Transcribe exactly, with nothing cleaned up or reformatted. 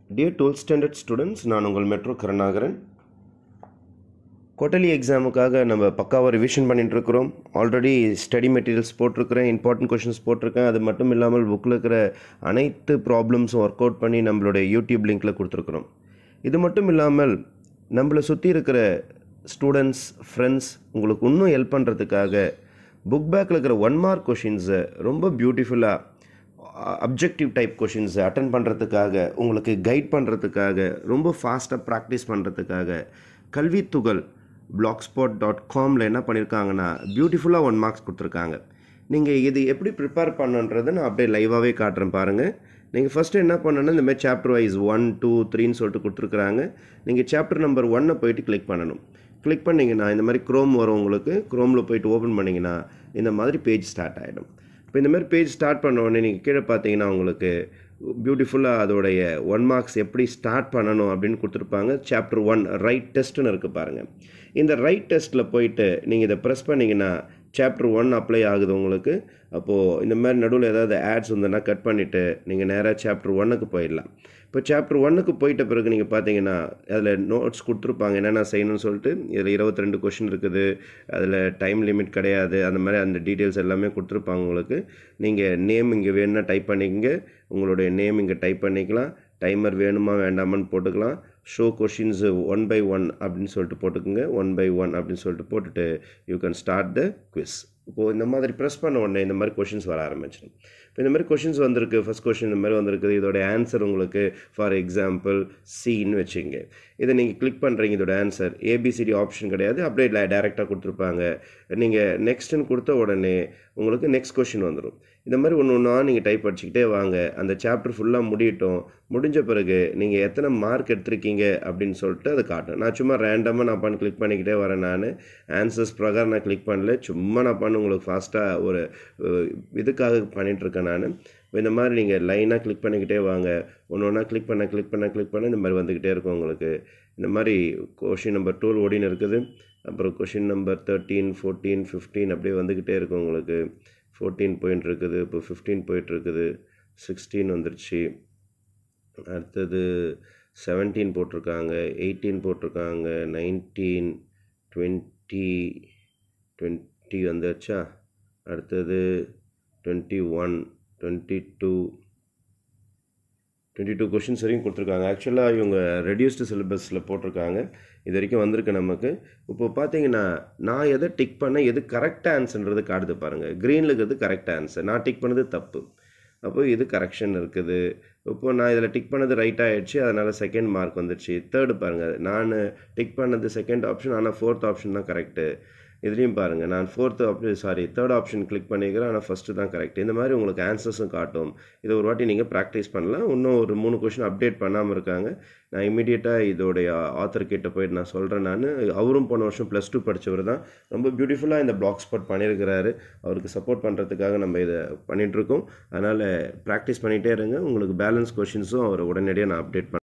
Dear twelfth standard students, நான் உங்கள் metro Karunakaran. Quarterly எக்ஸாமுக்காக நம்ம பக்காவாக ரிவிஷன் பண்ணிட்டுருக்கிறோம். ஆல்ரெடி ஸ்டடி மெட்டீரியல்ஸ் போட்டிருக்கிறேன், இம்பார்ட்டன்ட் கொஷின்ஸ் போட்டிருக்கேன். அது மட்டும் இல்லாமல் புக்கில் இருக்கிற அனைத்து ப்ராப்ளம்ஸும் ஒர்க் அவுட் பண்ணி நம்மளுடைய யூடியூப் லிங்க்கில் கொடுத்துருக்குறோம். இது மட்டும் இல்லாமல் நம்மளை சுற்றி இருக்கிற ஸ்டூடெண்ட்ஸ், ஃப்ரெண்ட்ஸ் உங்களுக்கு இன்னும் ஹெல்ப் பண்ணுறதுக்காக புக் பேக்கில் இருக்கிற ஒன் மார்க் கொஷின்ஸை ரொம்ப பியூட்டிஃபுல்லாக அப்ஜெக்டிவ் டைப் கொஷின்ஸ் அட்டன் பண்ணுறதுக்காக, உங்களுக்கு கைட் பண்ணுறதுக்காக, ரொம்ப ஃபாஸ்ட்டாக ப்ராக்டிஸ் பண்ணுறதுக்காக கல்வித்துகள் பிளாக் ஸ்பாட் டாட் காமில் என்ன பண்ணியிருக்காங்கன்னா பியூட்டிஃபுல்லாக ஒன் மார்க்ஸ் கொடுத்துருக்காங்க. நீங்கள் இது எப்படி ப்ரிப்பேர் பண்ணுன்றதை நான் அப்படியே லைவாகவே காட்டுறேன் பாருங்கள். நீங்கள் ஃபஸ்ட்டு என்ன பண்ணணுன்னா இந்த மாதிரி சாப்டர் வைஸ் ஒன் டூ த்ரீன்னு சொல்லிட்டு கொடுத்துருக்குறாங்க. நீங்கள் சாப்டர் நம்பர் ஒன்னை போயிட்டு கிளிக் பண்ணணும். கிளிக் பண்ணிங்கன்னா இந்த மாதிரி க்ரோம் வரும். உங்களுக்கு க்ரோமில் போயிட்டு ஓப்பன் பண்ணிங்கன்னா இந்த மாதிரி பேஜ் ஸ்டார்ட் ஆகிடும். இப்போ இந்த மாதிரி பேஜ் ஸ்டார்ட் பண்ண உடனே நீங்கள் கீழே பார்த்தீங்கன்னா உங்களுக்கு பியூட்டிஃபுல்லாக அதோடைய ஒன் மார்க்ஸ் எப்படி ஸ்டார்ட் பண்ணணும் அப்படின்னு கொடுத்துருப்பாங்க. சாப்டர் ஒன் ரைட் டெஸ்ட்டுன்னு இருக்குது பாருங்கள். இந்த ரைட் டெஸ்ட்டில் போயிட்டு நீங்கள் இதை ப்ரெஸ் பண்ணிங்கன்னா சாப்டர் ஒன் அப்ளை ஆகுது உங்களுக்கு. அப்போது இந்த மாதிரி நடுவில் ஏதாவது ஆட்ஸ் வந்ததுன்னா கட் பண்ணிவிட்டு நீங்கள் நேராக சாப்டர் ஒன்னுக்கு போயிடலாம். இப்போ சாப்டர் ஒன்னுக்கு போயிட்ட பிறகு நீங்கள் பார்த்தீங்கன்னா அதில் நோட்ஸ் கொடுத்துருப்பாங்க என்னென்ன செய்யணும்னு சொல்லிட்டு. இதில் இருபத்தி ரெண்டு கொஷின் இருக்குது, அதில் டைம் லிமிட் கிடையாது, அந்த மாதிரி அந்த டீட்டெயில்ஸ் எல்லாமே கொடுத்துருப்பாங்க உங்களுக்கு. நீங்கள் நேம் இங்கே வேணும்னா டைப் பண்ணிக்கங்க, உங்களுடைய நேம் இங்கே டைப் பண்ணிக்கலாம். டைமர் வேணுமா வேண்டாமான்னு போட்டுக்கலாம். Show questions one by one அப்படின்னு சொல்லிட்டு போட்டுக்குங்க. ஒன் பை ஒன் அப்படின்னு சொல்லிட்டு போட்டுட்டு you can start the quiz. இப்போது இந்த மாதிரி ப்ரெஸ் பண்ண உடனே இந்த மாதிரி கொஷின்ஸ் வர ஆரம்பிச்சிடும். இப்போ இந்த மாதிரி கொஷின்ஸ் வந்திருக்கு. ஃபஸ்ட் கொஷின் இந்த மாதிரி வந்திருக்குது. இதோட ஆன்சர் உங்களுக்கு ஃபார் எக்ஸாம்பிள் சின்னு வச்சுங்க. இதை நீங்கள் கிளிக் பண்ணுறீங்க. இதோட ஆன்சர் ஏபிசிடி ஆப்ஷன் கிடையாது, அப்படியே இல்லை டேரெக்டாக கொடுத்துருப்பாங்க. நீங்கள் நெக்ஸ்ட்டுன்னு கொடுத்த உடனே உங்களுக்கு நெக்ஸ்ட் கொஷின் வந்துடும். இந்த மாதிரி ஒன்று ஒன்றா நீங்கள் டைப் அடிச்சுக்கிட்டே வாங்க. அந்த சாப்டர் ஃபுல்லாக முடியட்டும். முடிஞ்ச பிறகு நீங்கள் எத்தனை மார்க் எடுத்திருக்கீங்க அப்படின்னு சொல்லிட்டு அது காட்டும். நான் சும்மா ரேண்டமாக நான் பண்ணி கிளிக் பண்ணிக்கிட்டே வரேன். நான் ஆன்சர்ஸ் பிரகாரம் நான் கிளிக் பண்ணல, சும்மா நான் பண்ண உங்களுக்கு ஃபாஸ்ட்டாக ஒரு இதுக்காக பண்ணிகிட்ருக்கேன் நான். இந்த மாதிரி நீங்கள் லைனாக கிளிக் பண்ணிக்கிட்டே வாங்க. ஒன்று ஒன்றா கிளிக் பண்ண கிளிக் பண்ண கிளிக் பண்ண இந்த மாதிரி வந்துக்கிட்டே இருக்கும் உங்களுக்கு. இந்த மாதிரி கொஷின் நம்பர் டுவெல் ஓடின்னு இருக்குது. அப்புறம் question number thirteen fourteen fifteen அப்படியே வந்துக்கிட்டே இருக்கும் உங்களுக்கு. ஃபோர்டீன் போயின்ட்டு இருக்குது, இப்போ ஃபிஃப்டீன் போயிட்டுருக்குது, சிக்ஸ்டீன் வந்துருச்சு. அடுத்தது செவன்டீன் போட்டிருக்காங்க, எயிட்டீன் போட்டிருக்காங்க, நைன்டீன் டுவெண்ட்டி டுவெண்ட்டி வந்துருச்சா. அடுத்தது twenty one twenty two twenty two questions வரைக்கும் கொடுத்துருக்காங்க. ஆக்சுவலாக இவங்க ரெடியூஸ்டு சிலபஸில் போட்டிருக்காங்க. இது வரைக்கும் வந்திருக்கு நமக்கு. இப்போ பார்த்தீங்கன்னா நான் எதை டிக் பண்ண எது கரெக்ட் ஆன்சர்ன்றது காட்டுது பாருங்கள். க்ரீனில் இருக்கிறது கரெக்ட் ஆன்சர், நான் டிக் பண்ணது தப்பு. அப்போ இது கரெக்ஷன் இருக்குது. இப்போது நான் இதில் டிக் பண்ணது ரைட் ஆகிடுச்சு, அதனால் செகண்ட் மார்க் வந்துடுச்சு. தேர்டு பாருங்கள், நான் டிக் பண்ணது செகண்ட் ஆப்ஷன், ஆனால் ஃபோர்த் ஆப்ஷன் தான் கரெக்டு. இதுலேயும் பாருங்கள், நான் fourth option sorry third option click பண்ணிக்கிறேன், ஆனால் ஃபஸ்ட்டு தான் கரெக்ட். இந்த மாதிரி உங்களுக்கு ஆன்சர்ஸும் காட்டும். இதை ஒரு வாட்டி நீங்கள் ப்ராக்டிஸ் பண்ணலாம். இன்னும் ஒரு மூணு கொஷின் அப்டேட் பண்ணாமல் இருக்காங்க. நான் இமீடியட்டாக இதோடைய ஆத்தர் கிட்ட போயிட்டு நான் சொல்கிறேன். நான் அவரும் போன வருஷம் ப்ளஸ் டூ படித்தவர் தான். ரொம்ப பியூட்டிஃபுல்லாக இந்த பிளாக் ஸ்பாட் பண்ணியிருக்கிறாரு. அவருக்கு சப்போர்ட் பண்ணுறதுக்காக நம்ம இதை பண்ணிகிட்ருக்கோம். அதனால் ப்ராக்டிஸ் பண்ணிகிட்டே இருங்க. உங்களுக்கு பேலன்ஸ் கொஷின்ஸும் அவர் உடனடியாக நான் அப்டேட் பண்ண